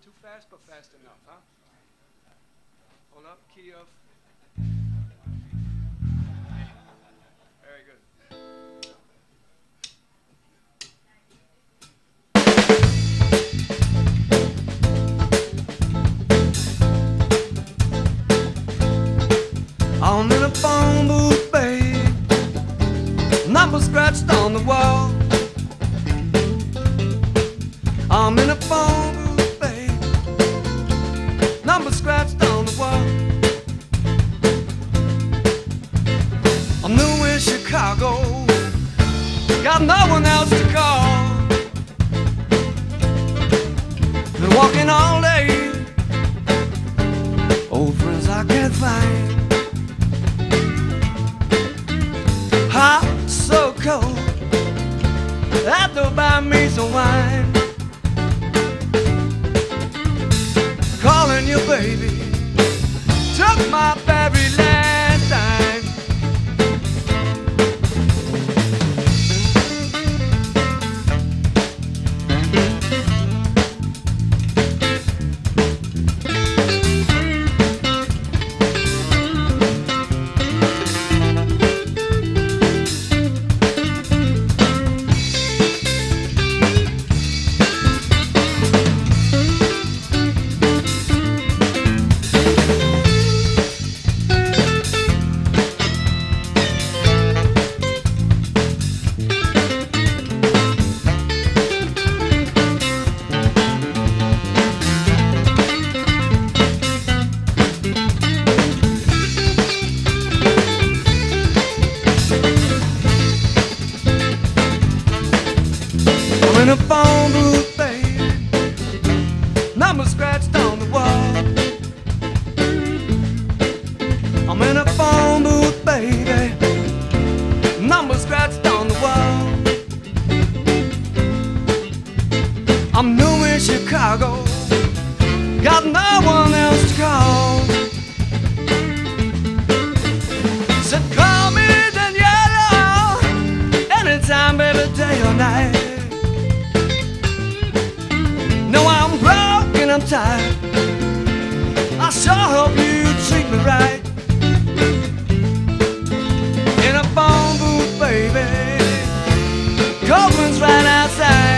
too fast, but fast enough, huh? Hold up, key of. Very good. I'm in a phone booth, babe. Number scratched on the wall. I'm in a phone booth, babe. Number scratched on the wall. I'm new in Chicago. Got no one else to call. Been walking all day. Old friends I can't find. Hot, so cold. Had to buy me some wine. Calling you baby, took my very last time. In a phone booth, babe. Number scratched on the wall. I'm in a phone booth, baby. Number scratched on the wall. I'm new in Chicago. Got no one else to call. Said call me Daniela. Anytime, baby, day or night. No, I'm broke and I'm tired. I sure hope you treat me right. In a phone booth, baby. Copeland's right outside.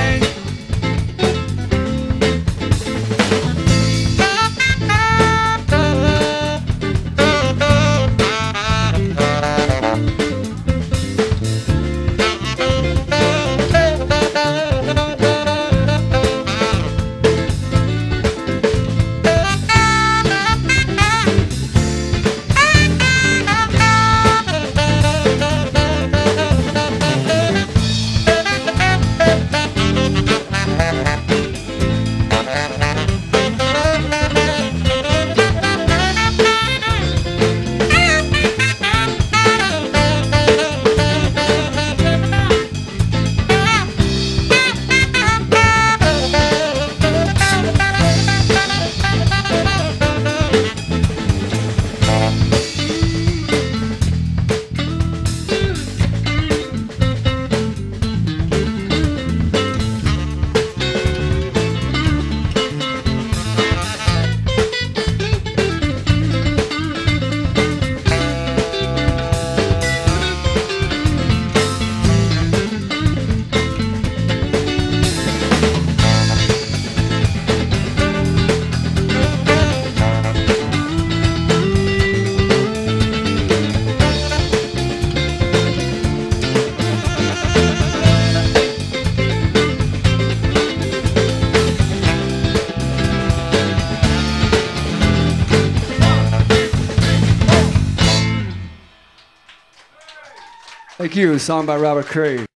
Thank you. A song by Robert Cray.